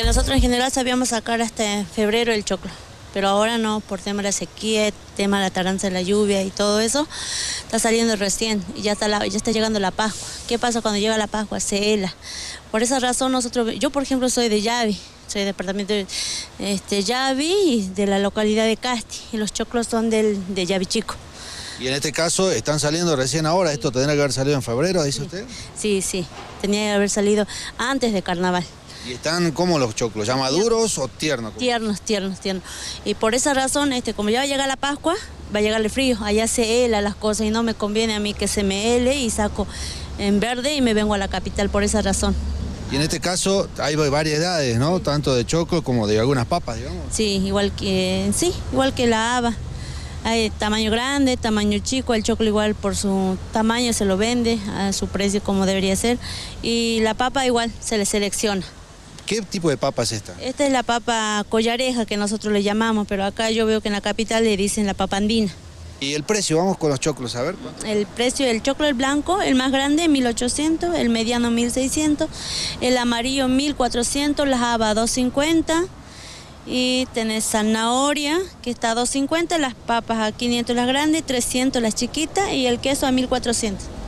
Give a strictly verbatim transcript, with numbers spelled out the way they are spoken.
Nosotros en general sabíamos sacar hasta febrero el choclo, pero ahora no, por tema de la sequía, tema de la tardanza de la lluvia y todo eso, está saliendo recién y ya está, la, ya está llegando la Pascua. ¿Qué pasa cuando llega la Pascua? Se hela. Por esa razón nosotros, yo por ejemplo soy de Yavi, soy de departamento de este, Yavi y de la localidad de Casti, y los choclos son del, de Yavi Chico. Y en este caso están saliendo recién ahora, ¿esto tendrá que haber salido en febrero, dice Sí. usted? Sí, sí, tenía que haber salido antes de carnaval. ¿Y están como los choclos, ya maduros o tiernos? Tiernos, tiernos, tiernos. Y por esa razón, este, como ya va a llegar la Pascua, va a llegar el frío, allá se hela las cosas y no me conviene a mí que se me hele y saco en verde y me vengo a la capital por esa razón. Y en este caso hay variedades, ¿no? Tanto de choclo como de algunas papas, digamos. Sí, igual que, sí, igual que la haba. Hay tamaño grande, tamaño chico, el choclo igual por su tamaño se lo vende a su precio como debería ser. Y la papa igual se le selecciona. ¿Qué tipo de papa es esta? Esta es la papa collareja que nosotros le llamamos, pero acá yo veo que en la capital le dicen la papa andina. ¿Y el precio? Vamos con los choclos, a ver. El precio del choclo, el blanco, el más grande, mil ochocientos, el mediano, mil seiscientos, el amarillo, mil cuatrocientos, la haba, dos cincuenta. Y tenés zanahoria, que está a dos cincuenta, las papas a quinientos las grandes, trescientos las chiquitas y el queso a mil cuatrocientos.